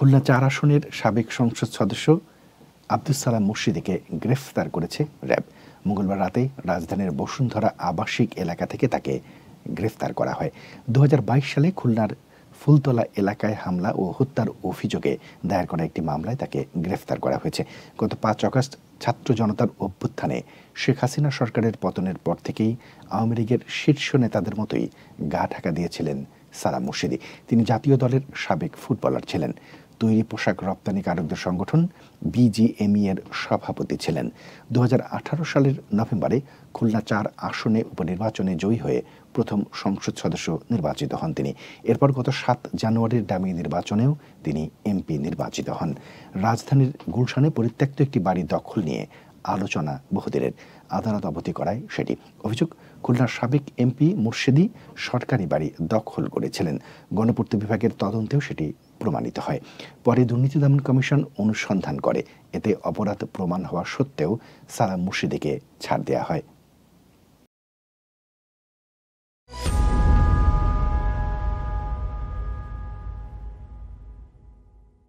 খুলনা-৪ আসনের সাবেক সংসদ সদস্য আব্দুস সালাম মুর্শিদীকে গ্রেফতার করেছে র্যাব। মঙ্গলবার রাতে রাজধানীর বসুন্ধরা আবাসিক এলাকা থেকে তাকে গ্রেফতার করা হয়। ২০২২ সালে খুলনার ফুলতলা এলাকায় হামলা ও হত্যার অভিযোগে দায়ের করা একটি মামলায় তাকে গ্রেফতার করা হয়েছে। গত ৫ আগস্ট ছাত্র জনতার অভ্যুত্থানে শেখ হাসিনা সরকারের পতনের পর থেকেই আওয়ামী লীগের শীর্ষ নেতাদের মতোই গা ঢাকা দিয়েছিলেন সালাম মুর্শিদী। তিনি জাতীয় দলের সাবেক ফুটবলার ছিলেন। তৈরি পোশাক রপ্তানিকারকদের সংগঠন বিজিএমই এর সভাপতি ছিলেন। ২০১৮ সালের নভেম্বরে খুলনা-৪ আসনে উপনির্বাচনে জয়ী হয়ে প্রথম সংসদ সদস্য নির্বাচিত হন তিনি। এরপর গত ৭ জানুয়ারির ডামি নির্বাচনেও তিনি এমপি নির্বাচিত হন। রাজধানীর গুলশানে পরিত্যক্ত একটি বাড়ি দখল নিয়ে আলোচনা বহুদিনের। আদালত অবধি করায় সেটি। অভিযোগ, খুলনার সাবেক এমপি মুর্শিদী সরকারি বাড়ি দখল করেছিলেন। গণপূর্ত বিভাগের তদন্তেও সেটি প্রমাণিত হয়। পরে দুর্নীতি দমন কমিশন অনুসন্ধান করে। এতে অপরাধ প্রমাণ হওয়া সত্ত্বেও সালাম মুর্শিদীকে ছাড় দেওয়া হয়।